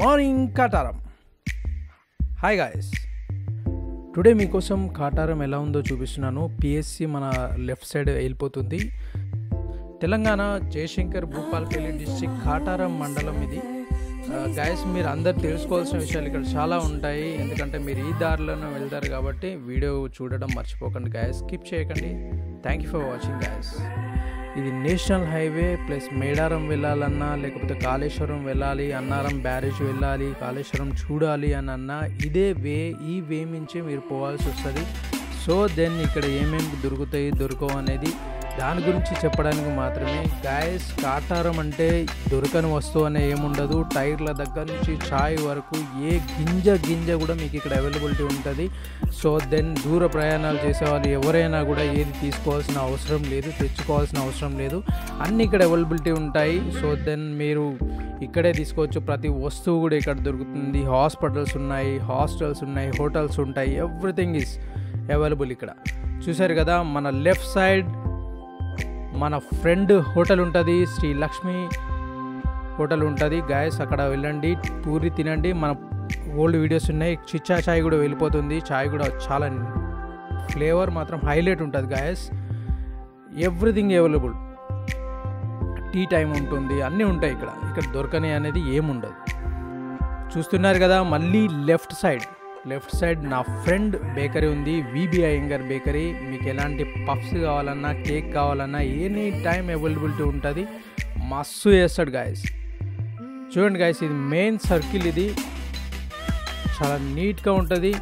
Morning Kataram. Hi guys, today మీకోసం కాటారం ఎలా ఉందో చూపిస్తున్నాను. పిఎస్సి మన లెఫ్ట్ సైడ్ వెళ్ళిపోతుంది. తెలంగాణ జయశంకర్ భూపాల్పల్లి డిస్ట్రిక్ట్ కాటారం మండలం ఇది. గాయస్, మీరు అందరు తెలుసుకోవాల్సిన విషయాలు ఇక్కడ చాలా ఉంటాయి, ఎందుకంటే మీరు ఈ దారిలోనే వెళ్తారు కాబట్టి వీడియో చూడడం మర్చిపోకండి గాయస్, స్కిప్ చేయకండి. Thank you for watching guys. ఇది నేషనల్ హైవే ప్లస్ మేడారం వెళ్ళాలన్నా, లేకపోతే కాళేశ్వరం వెళ్ళాలి, అన్నారం బ్యారేజ్ వెళ్ళాలి, కాళేశ్వరం చూడాలి అని అన్నా ఇదే వే. ఈ వే నుంచి మీరు పోవాల్సి వస్తుంది. సో దెన్ ఇక్కడ ఏమేమి దొరకవు అనేది దాని గురించి చెప్పడానికి మాత్రమే గాయస్. కాటారం అంటే దొరకని వస్తువు అనే ఏముండదు. టైర్ల దగ్గర నుంచి చాయ్ వరకు ఏ గింజ కూడా మీకు ఇక్కడ అవైలబిలిటీ ఉంటుంది. సో దెన్ దూర ప్రయాణాలు చేసేవాళ్ళు ఎవరైనా కూడా ఏది తీసుకోవాల్సిన అవసరం లేదు, తెచ్చుకోవాల్సిన అవసరం లేదు, అన్నీ ఇక్కడ అవైలబిలిటీ ఉంటాయి. సో దెన్ మీరు ఇక్కడే తీసుకోవచ్చు. ప్రతి వస్తువు కూడా ఇక్కడ దొరుకుతుంది. హాస్పిటల్స్ ఉన్నాయి, హాస్టల్స్ ఉన్నాయి, హోటల్స్ ఉంటాయి, ఎవ్రీథింగ్ ఈజ్ అవైలబుల్ ఇక్కడ. చూసారు కదా, మన లెఫ్ట్ సైడ్ మన ఫ్రెండ్ హోటల్ ఉంటుంది, శ్రీ లక్ష్మి హోటల్ ఉంటుంది గాయస్. అక్కడ వెళ్ళండి, పూరి తినండి. మన ఓల్డ్ వీడియోస్ ఉన్నాయి. చిచ్చా చాయ్ కూడా వెళ్ళిపోతుంది. చాయ్ కూడా చాలా ఫ్లేవర్ మాత్రం హైలైట్ ఉంటుంది guys. Everything available. Tea time ఉంటుంది, అన్నీ ఉంటాయి ఇక్కడ. ఇక్కడ దొరకని అనేది ఏముండదు. చూస్తున్నారు కదా, మళ్ళీ లెఫ్ట్ సైడ్ నా ఫ్రెండ్ బేకరీ ఉంది, విబి అయ్యంగార్ బేకరీ. మీకు ఎలాంటి పఫ్స్ కావాలన్నా, కేక్ కావాలన్నా ఎనీ టైం అవైలబిలిటీ ఉంటుంది. మస్తు చేస్తాడు గాయస్. చూడండి గాయస్, ఇది మెయిన్ సర్కిల్. ఇది చాలా నీట్గా ఉంటుంది.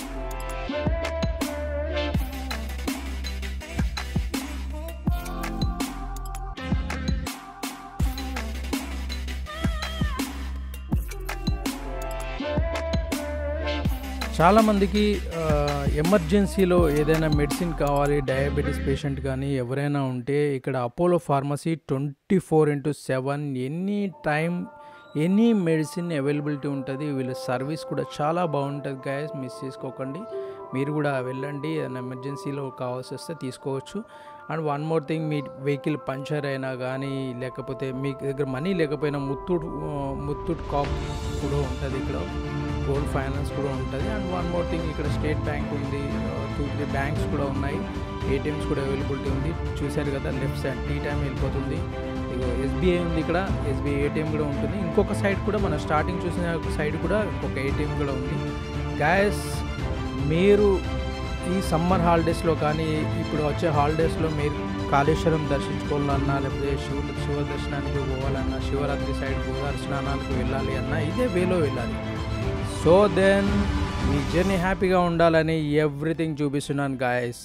చాలామందికి ఎమర్జెన్సీలో ఏదైనా మెడిసిన్ కావాలి, డయాబెటీస్ పేషెంట్ కానీ ఎవరైనా ఉంటే ఇక్కడ Apollo pharmacy 24/7 any time any medicine availability ఉంటుంది. వీళ్ళ సర్వీస్ కూడా చాలా బాగుంటుంది గాయస్, మిస్ చేసుకోకండి. మీరు కూడా వెళ్ళండి, ఎమర్జెన్సీలో కావాల్సి వస్తే తీసుకోవచ్చు. అండ్ వన్ మోర్ థింగ్, మీ వెహికల్ పంచర్ అయినా కానీ, లేకపోతే మీ దగ్గర మనీ లేకపోయినా ముత్తూట్ కాప్ కూడా ఉంటుంది ఇక్కడ, గోల్డ్ ఫైనాన్స్ కూడా ఉంటుంది. అండ్ వన్ మోర్ థింగ్, ఇక్కడ స్టేట్ బ్యాంక్ ఉంది, 2-3 బ్యాంక్స్ కూడా ఉన్నాయి, ఏటీఎమ్స్ కూడా అవైలబిలిటీ ఉంది. చూశారు కదా, లెఫ్ట్ సైడ్ టీ టైం వెళ్ళిపోతుంది. ఇగో ఎస్బీఐ ఉంది ఇక్కడ, ఎస్బీఐ ఏటీఎం కూడా ఉంటుంది. ఇంకొక సైడ్ కూడా మన స్టార్టింగ్ చూసిన సైడ్ కూడా ఇంకొక ఏటీఎం కూడా ఉంది గాయస్. మీరు ఈ సమ్మర్ హాలిడేస్లో కానీ, ఇప్పుడు వచ్చే హాలిడేస్లో మీరు కాళేశ్వరం దర్శించుకోవాలన్నా, లేకపోతే శివ దర్శనానికి పోవాలన్నా, శివరాత్రి సైడ్ గోదావరి స్నానానికి వెళ్ళాలి అన్నా ఇదే వేలో వెళ్ళాలి. సో దెన్ మీ జర్నీ హ్యాపీగా ఉండాలని ఎవ్రీథింగ్ చూపిస్తున్నాను గాయస్.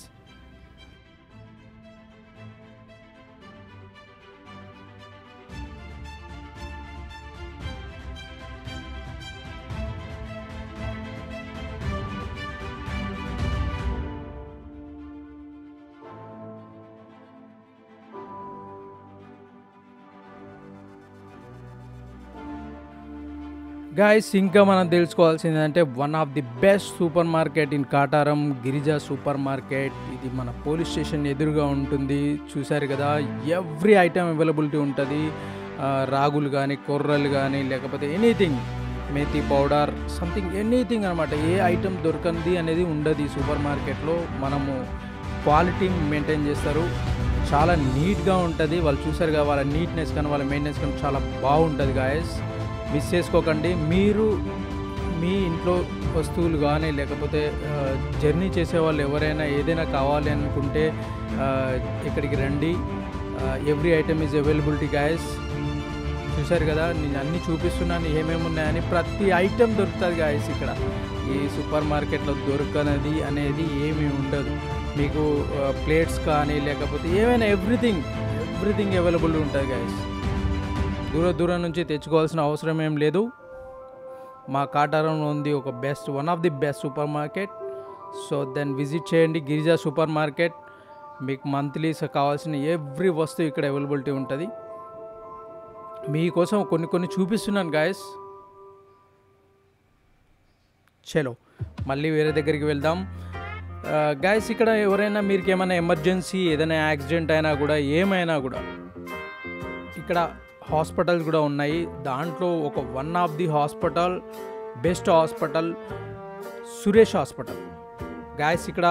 గాయస్, ఇంకా మనం తెలుసుకోవాల్సింది అంటే one of the best super market in Kataram, Girija super market. ఇది మన పోలీస్ స్టేషన్ ఎదురుగా ఉంటుంది. చూశారు కదా, ఎవ్రీ ఐటమ్ అవైలబిలిటీ ఉంటుంది. రాగులు కానీ, కొర్రలు కానీ, లేకపోతే anything, methi powder, something anything అనమాట. ఏ ఐటమ్ దొరకంది అనేది ఉండదు ఈ సూపర్ మార్కెట్లో. మనము క్వాలిటీ మెయింటైన్ చేస్తారు, చాలా నీట్గా ఉంటుంది. వాళ్ళు చూశారు కదా, వాళ్ళ నీట్నెస్ కానీ వాళ్ళ మెయింటెనెన్స్ కానీ చాలా బాగుంటుంది గాయస్, మిస్ చేసుకోకండి. మీరు మీ ఇంట్లో వస్తువులు కానీ, లేకపోతే జర్నీ చేసేవాళ్ళు ఎవరైనా ఏదైనా కావాలి అనుకుంటే ఇక్కడికి రండి. Every item is availability guys. చూశారు కదా, నేను అన్నీ చూపిస్తున్నాను ఏమేమి ఉన్నాయని. ప్రతి ఐటమ్ దొరుకుతుంది గాయస్ ఇక్కడ. ఈ సూపర్ మార్కెట్లో దొరకనది అనేది ఏమీ ఉండదు. మీకు ప్లేట్స్ కానీ, లేకపోతే ఏమైనా ఎవ్రీథింగ్ అవైలబుల్ ఉంటుంది గాయస్. దూరం నుంచి తెచ్చుకోవాల్సిన అవసరం ఏం లేదు. మా కాటారంలో ఉంది ఒక one of the best super market. So then visit చేయండి గిరిజా సూపర్ మార్కెట్. మీకు మంత్లీ కావాల్సిన ఎవ్రీ వస్తువు ఇక్కడ అవైలబిలిటీ ఉంటుంది. మీకోసం కొన్ని చూపిస్తున్నాను గాయస్. చలో మళ్ళీ వేరే దగ్గరికి వెళ్దాం గాయస్. ఇక్కడ ఎవరైనా మీకు ఏమైనా ఎమర్జెన్సీ, ఏదైనా యాక్సిడెంట్ అయినా కూడా, ఏమైనా కూడా ఇక్కడ హాస్పిటల్స్ కూడా ఉన్నాయి. దాంట్లో one of the hospital, best hospital Suresh hospital. Guys ఇక్కడ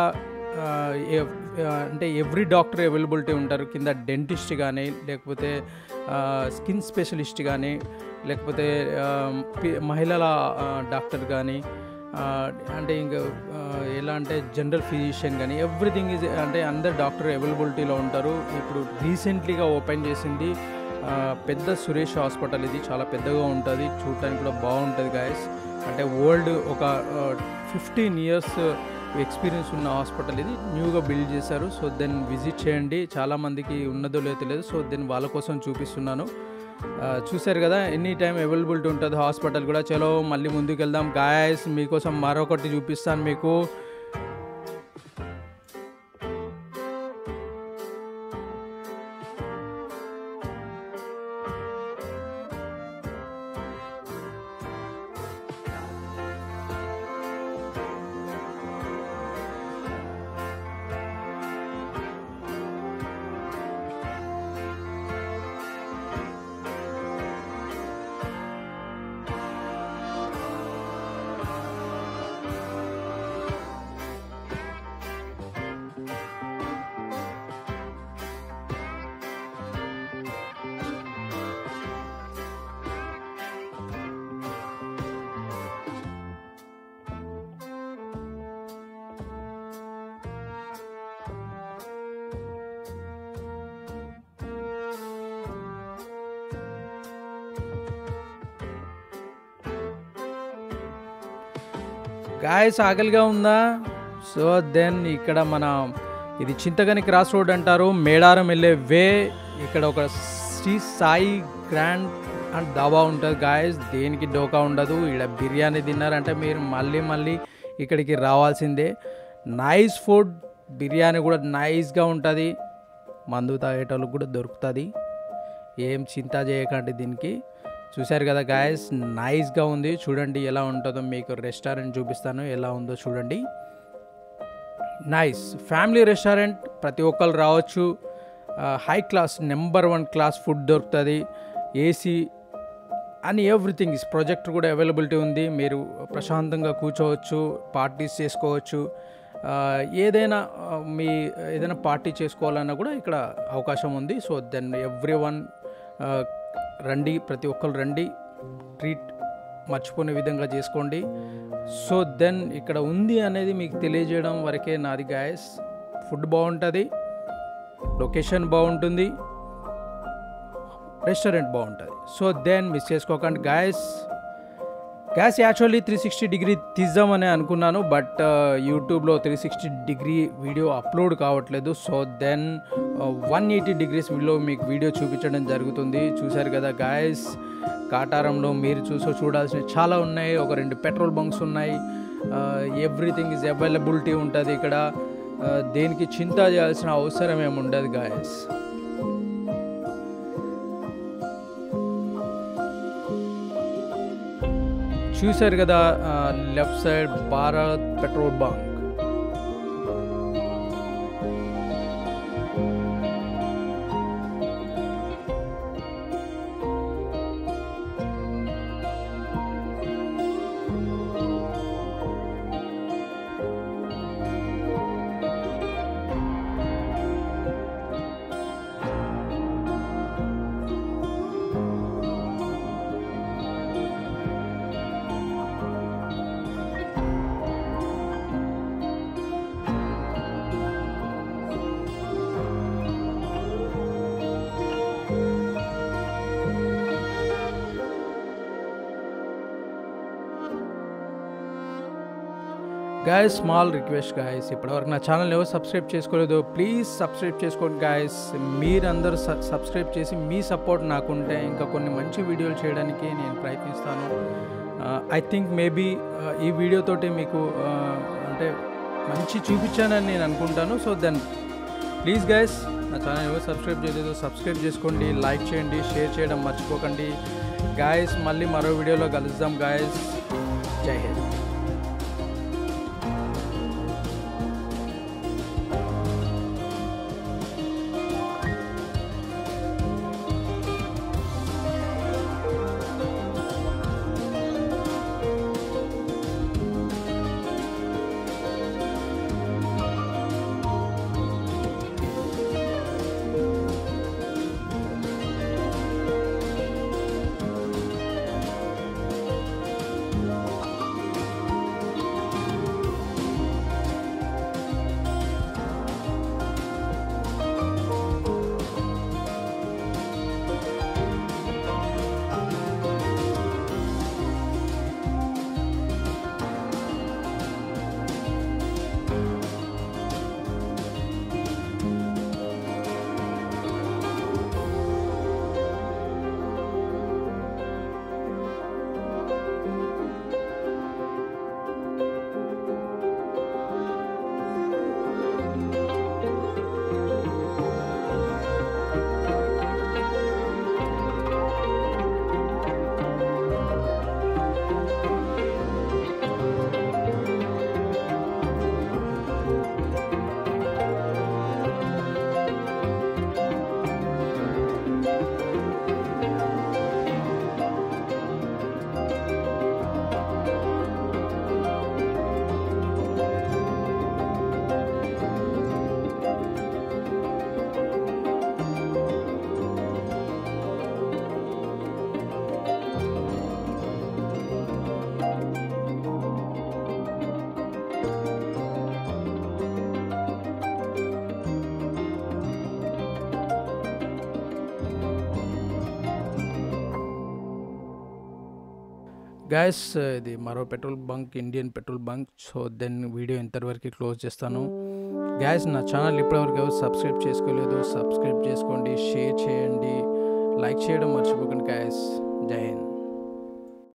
అంటే ఎవ్రీ డాక్టర్ అవైలబిలిటీ ఉంటారు. కింద డెంటిస్ట్ కానీ, లేకపోతే స్కిన్ స్పెషలిస్ట్ కానీ, లేకపోతే మహిళల డాక్టర్ కానీ, అంటే ఇంకా ఎలా అంటే జనరల్ ఫిజిషియన్ కానీ, ఎవ్రీథింగ్ ఈజ్ అంటే అందరు డాక్టర్ అవైలబిలిటీలో ఉంటారు. ఇప్పుడు రీసెంట్లీగా ఓపెన్ చేసింది పెద్ద సురేష్ హాస్పిటల్. ఇది చాలా పెద్దగా ఉంటుంది, చూడటానికి కూడా బాగుంటుంది గాయస్. అంటే ఓల్డ్ 15 years ఎక్స్పీరియన్స్ ఉన్న హాస్పిటల్. ఇది న్యూగా బిల్డ్ చేశారు. సో దెన్ విజిట్ చేయండి. చాలామందికి ఉన్నదో లేదో తెలియదు. సో దెన్ వాళ్ళ కోసం చూపిస్తున్నాను. చూశారు కదా, ఎనీ టైం అవైలబిలిటీ ఉంటుంది హాస్పిటల్ కూడా. చలో మళ్ళీ ముందుకు వెళ్దాం గాయస్. మీకోసం మరొకటి చూపిస్తాను మీకు. గాయస్ ఆకలిగా ఉందా? సో దెన్ ఇక్కడ మన ఇది చింతగని క్రాస్ రోడ్ అంటారు, మేడారం వెళ్ళే వే. ఇక్కడ ఒక శ్రీ సాయి గ్రాండ్ అండ్ దాబా ఉంటుంది గాయస్. దేనికి డోకా ఉండదు. ఇక్కడ బిర్యానీ తిన్నారంటే మీరు మళ్ళీ ఇక్కడికి రావాల్సిందే. నైస్ ఫుడ్, బిర్యానీ కూడా నైస్గా ఉంటుంది. మందు తాగేటోళ్ళకి కూడా దొరుకుతుంది. ఏం చింత చేయకండి దీనికి. చూశారు కదా గాయస్, నైస్గా ఉంది. చూడండి ఎలా ఉంటుందో. మీకు రెస్టారెంట్ చూపిస్తాను ఎలా ఉందో చూడండి. నైస్ ఫ్యామిలీ రెస్టారెంట్, ప్రతి ఒక్కరు రావచ్చు. High class number 1 class food దొరుకుతుంది. ఏసీ అని ఎవ్రీథింగ్. ప్రొజెక్టర్ కూడా అవైలబిలిటీ ఉంది. మీరు ప్రశాంతంగా కూర్చోవచ్చు, పార్టీస్ చేసుకోవచ్చు. ఏదైనా పార్టీ చేసుకోవాలన్నా కూడా ఇక్కడ అవకాశం ఉంది. సో దెన్ ఎవ్రీవన్ రండి, ప్రతి ఒక్కరు రండి. ట్రీట్ మర్చిపోయే విధంగా చేసుకోండి. సో దెన్ ఇక్కడ ఉంది అనేది మీకు తెలియజేయడం వరకే నాది గాయస్. ఫుడ్ బాగుంటుంది, లొకేషన్ బాగుంటుంది, రెస్టారెంట్ బాగుంటుంది. సో దెన్ మిస్ చేసుకోకండి గాయస్. యాక్చువల్లీ 360 తీద్దామని అనుకున్నాను, బట్ యూట్యూబ్లో 360 వీడియో అప్లోడ్ కావట్లేదు. సో దెన్ 180 వీడియో మీకు వీడియో చూపించడం జరుగుతుంది. చూశారు కదా గాయస్, కాటారంలో మీరు చూడాల్సినవి చాలా ఉన్నాయి. 2 పెట్రోల్ బంక్స్ ఉన్నాయి. ఎవ్రీథింగ్ ఈజ్ అవైలబిలిటీ ఉంటుంది ఇక్కడ. దేనికి చింత చేయాల్సిన అవసరం ఏమి ఉండదు గాయస్. చూశారు కదా, left side Bharat petrol bunk. Guys small request guys, ఇప్పటివరకు నా ఛానల్ ఎవరు సబ్స్క్రైబ్ చేసుకోలేదు, ప్లీజ్ సబ్స్క్రైబ్ చేసుకోండి గాయస్. మీరందరూ సబ్స్క్రైబ్ చేసి మీ సపోర్ట్ నాకుంటే ఇంకా కొన్ని మంచి వీడియోలు చేయడానికి నేను ప్రయత్నిస్తాను. ఐ థింక్ మేబీ ఈ వీడియోతోటి మీకు అంటే మంచి చూపించానని నేను అనుకుంటాను. సో దెన్ ప్లీజ్ గాయస్, నా ఛానల్ ఎవరు సబ్స్క్రైబ్ చేయలేదు సబ్స్క్రైబ్ చేసుకోండి, లైక్ చేయండి, షేర్ చేయడం మర్చిపోకండి గాయస్. మళ్ళీ మరో వీడియోలో కలుద్దాం గాయస్. జై హింద్. గ్యాస్ ఇది మరో petrol bunk, Indian petrol bunk. So then video ఇంతవరకు క్లోజ్ చేస్తాను. గ్యాస్ నా ఛానల్ ఇప్పటివరకు ఎవరు సబ్స్క్రైబ్ చేసుకోలేదు, సబ్స్క్రైబ్ చేసుకోండి, షేర్ చేయండి, లైక్ చేయడం మర్చిపోకండి గ్యాస్. జై హింద్.